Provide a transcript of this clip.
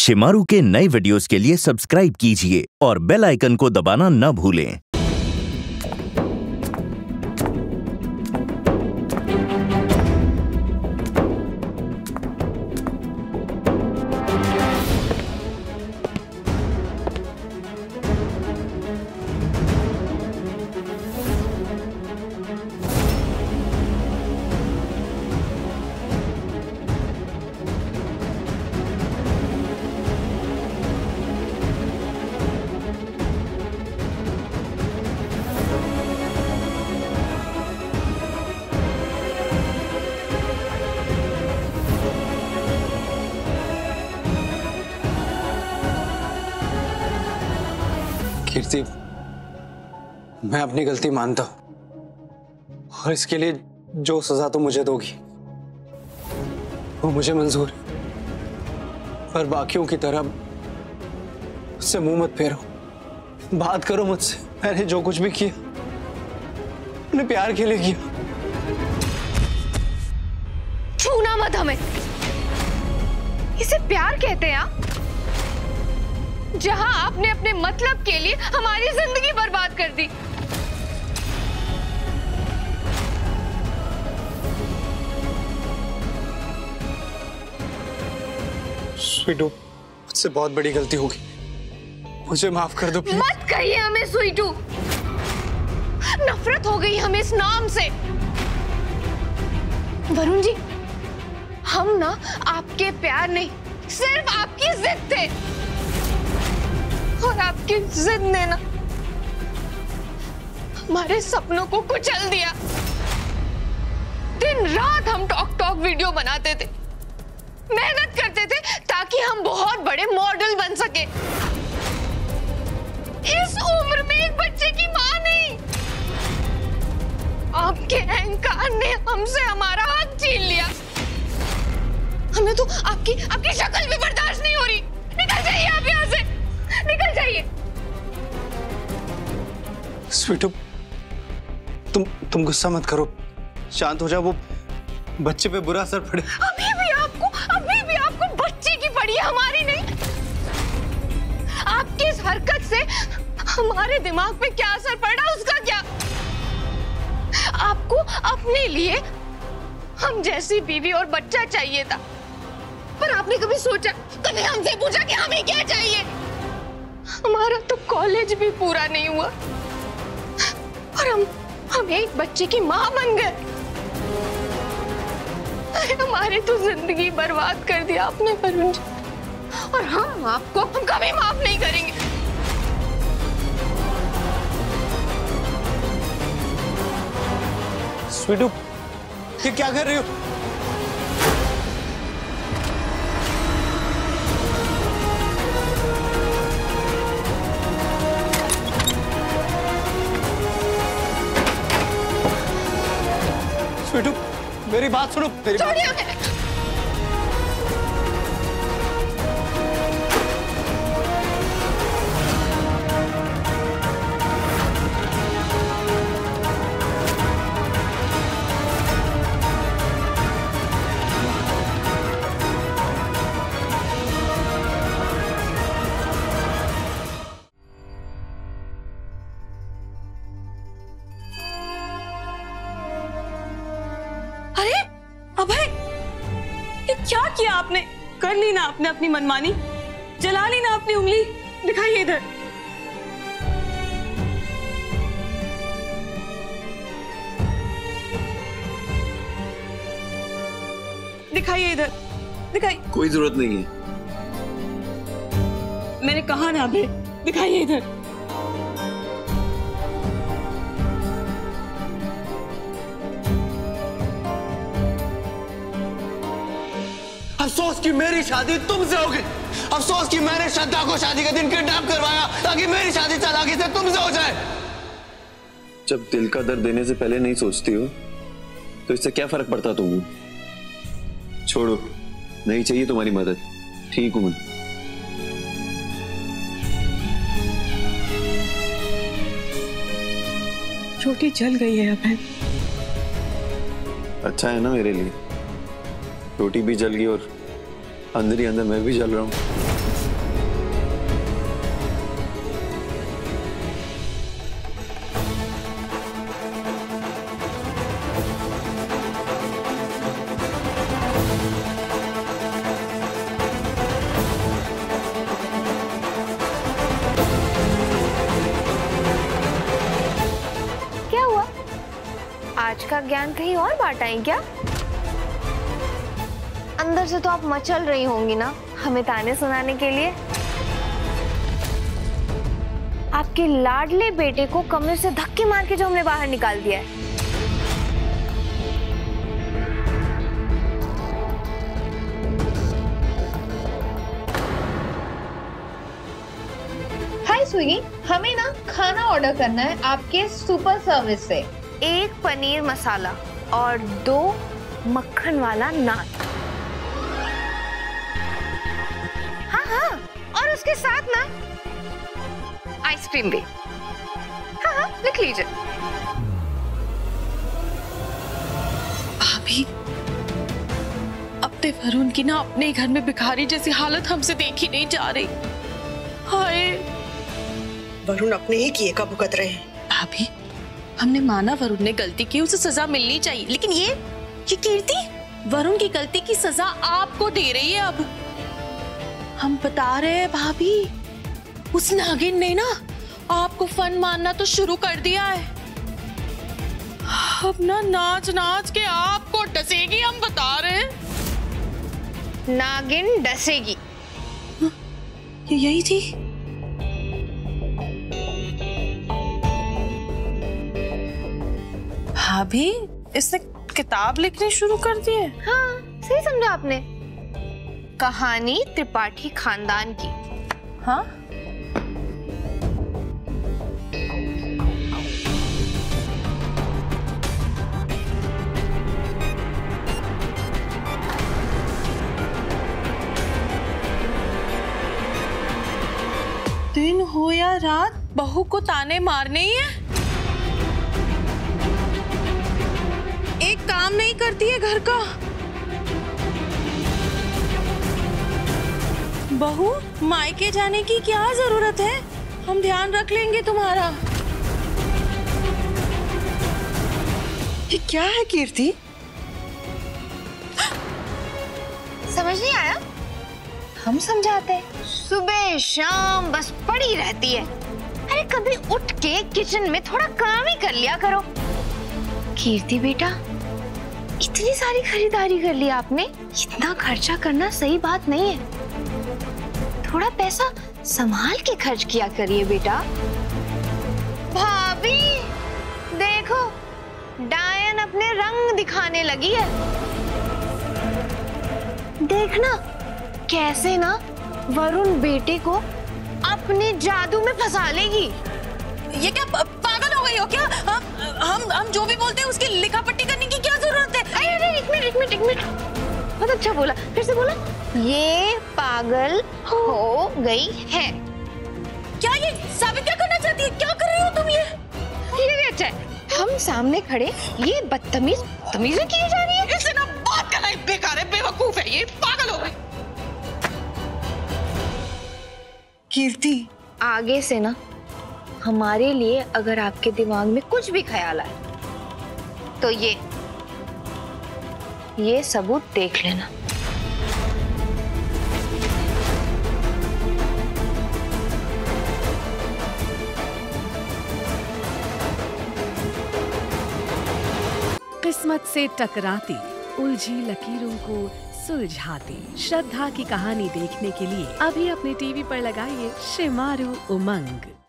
शिमारू के नए वीडियोस के लिए सब्सक्राइब कीजिए और बेल आइकन को दबाना न भूलें। कीर्ति, मैं अपनी गलती मानता हूं और इसके लिए जो सजा तुम मुझे दोगी वो मुझे मंजूर है, पर बाकियों की तरह मुझसे मुंह मत फेरो। बात करो मुझसे। मैंने जो कुछ भी किया अपने प्यार के लिए किया। छूना मत हमें। इसे प्यार कहते हैं आप? जहां आपने अपने मतलब के लिए हमारी जिंदगी बर्बाद कर दी। स्वीटू, मुझसे बहुत बड़ी गलती होगी, मुझे माफ कर दो प्लीज। मत कहिए हमें स्वीटू। नफरत हो गई हमें इस नाम से। वरुण जी, हम ना आपके प्यार नहीं, सिर्फ आपकी जिद थे और आपकी जिद ने ना हमारे सपनों को कुचल दिया। दिन रात हम टॉक वीडियो बनाते थे, मेहनत करते थे ताकि हम बहुत बड़े मॉडल बन सके। इस उम्र में एक बच्चे की मां नहीं। आपके अहंकार ने हमसे हमारा हक छीन लिया। हमें तो आपकी शक्ल भी बर्दाश्त नहीं हो रही। निकल जाइए आप यहाँ से, निकल जाइए। स्वीटू, तुम गुस्सा मत करो, शांत हो जाओ। वो बच्चे पे बुरा असर पड़े। अभी भी आपको बच्चे की पड़ी है, हमारी नहीं। आपकी इस हरकत से हमारे दिमाग पे क्या असर पड़ा उसका क्या? आपको अपने लिए हम जैसी बीवी और बच्चा चाहिए था, पर आपने कभी सोचा, कभी हमसे पूछा कि हमें क्या चाहिए? हमारा तो कॉलेज भी पूरा नहीं हुआ और हम एक बच्चे की मां बन गए। हमारी तो जिंदगी बर्बाद कर दिया आपने वरुण जी, और हम कभी माफ नहीं करेंगे। स्वीटू, ये क्या कर रही हो? स्वीटू, मेरी बात सुनो। छोड़िए हमें। अरे अभय, ये क्या किया आपने? कर ली ना आपने अपनी मनमानी, जला ली ना अपनी उंगली। दिखाइए इधर। दिखाइए इधर, दिखाइए। कोई जरूरत नहीं है। मैंने कहा ना अभय, दिखाइए इधर। अफसोस कि मेरी शादी तुमसे हो गई। अफसोस कि मैंने श्रद्धा को शादी के दिन किडनैप करवाया ताकि मेरी शादी चालाकी से तुमसे हो जाए। जब दिल का दर्द देने से पहले नहीं सोचती हो तो इससे क्या फर्क पड़ता तुम्हें? छोड़ो, नहीं चाहिए तुम्हारी मदद। ठीक हूं मैं। छोटी जल गई है अभय। अच्छा है ना मेरे लिए, रोटी भी जल गई और अंदर ही अंदर मैं भी जल रहा हूँ। का ज्ञान कहीं और बांटा है क्या? अंदर से तो आप मचल रही होंगी ना हमें ताने सुनाने के लिए। आपके लाडले बेटे को कमरे से धक्के मार के जो हमने बाहर निकाल दिया है। हाय स्विगी, हमें ना खाना ऑर्डर करना है आपके सुपर सर्विस से। 1 पनीर मसाला और 2 मक्खन वाला नान। हाँ हाँ, और उसके साथ ना आइसक्रीम भी। हाँ हाँ, लिख लीजिए। भाभी, अपने वरुण की ना अपने घर में भिखारी जैसी हालत हमसे देखी नहीं जा रही। हाय, वरुण अपने ही किए का भुगत रहे हैं। भाभी, हमने माना वरुण ने गलती की, उसे सजा मिलनी चाहिए, लेकिन ये कीर्ति वरुण की गलती की सजा आपको दे रही है। अब हम बता रहे हैं भाभी, उस नागिन ने ना आपको फन मानना तो शुरू कर दिया है। अब ना नाच नाच के आपको डसेगी, हम बता रहे हैं। नागिन डसेगी। ये यही थी। भाभी, इसने किताब लिखनी शुरू कर दी है। हाँ, सही समझा आपने। कहानी त्रिपाठी खानदान की। हाँ, दिन हो या रात बहू को ताने मारने ही है। एक काम नहीं करती है घर का। बहू, मायके जाने की क्या जरूरत है, हम ध्यान रख लेंगे तुम्हारा। ये क्या है कीर्ति? समझ नहीं आया? हम समझाते हैं। सुबह शाम बस पड़ी रहती है। अरे कभी उठ के किचन में थोड़ा काम ही कर लिया करो। कीर्ति बेटा, इतनी सारी खरीदारी कर ली आपने, इतना खर्चा करना सही बात नहीं है। थोड़ा पैसा संभाल के खर्च किया करिए बेटा। भाभी देखो, डायन अपने रंग दिखाने लगी है। देखना कैसे ना वरुण बेटे को अपने जादू में फंसा लेगी। ये क्या पागल हो गई हो क्या? हम जो भी बोलते हैं उसकी लिखा पट्टी करने की क्या जरूरत है? अरे एक मिनट, बहुत अच्छा बोला, फिर से बोला। ये पागल हो गई है। क्या ये साबित क्या करना चाहती है? क्या कर रही हो तुम? ये भी अच्छा है। हम सामने खड़े ये बदतमीजी की जा रही है। इससे ना बात करना बेकार है, बेवकूफ है, ये पागल हो गई। कीर्ति, आगे से ना हमारे लिए अगर आपके दिमाग में कुछ भी ख्याल आए तो ये सबूत देख लेना। किस्मत से टकराती उलझी लकीरों को सुलझाती श्रद्धा की कहानी देखने के लिए अभी अपने टीवी पर लगाइए शिमारू उमंग।